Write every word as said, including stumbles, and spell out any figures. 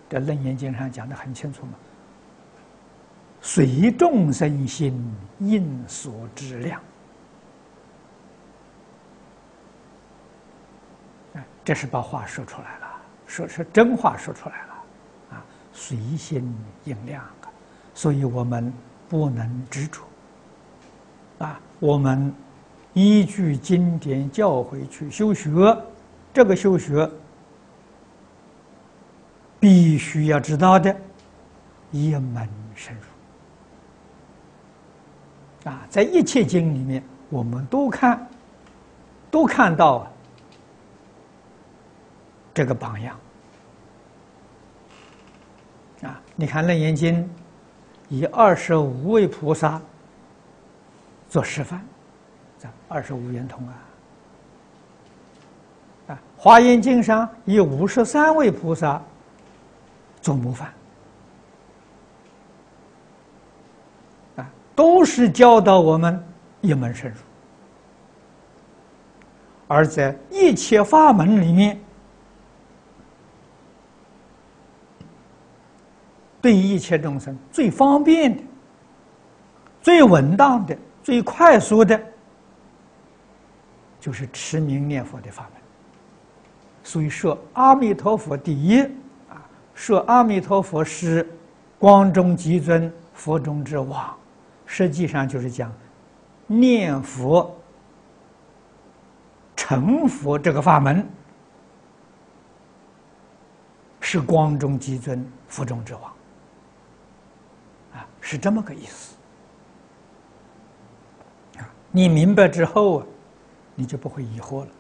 这《楞严经》上讲的很清楚嘛，随众生心应所知量。这是把话说出来了，说是真话说出来了，啊，随心应量啊，所以我们不能执着，啊，我们依据经典教诲去修学，这个修学必须要知道的一门深入，啊，在一切经里面，我们都看，都看到这个榜样啊！你看《楞严经》以二十五位菩萨做示范，这二十五圆通啊！啊，《华严经》上以五十三位菩萨做模范啊，都是教导我们一门深入。而在一切法门里面，对一切众生最方便的、最稳当的、最快速的，就是持名念佛的法门。所以说，阿弥陀佛第一啊，说阿弥陀佛是光中极尊、佛中之王，实际上就是讲念佛、成佛这个法门是光中极尊、佛中之王。是这么个意思啊！你明白之后啊，你就不会疑惑了。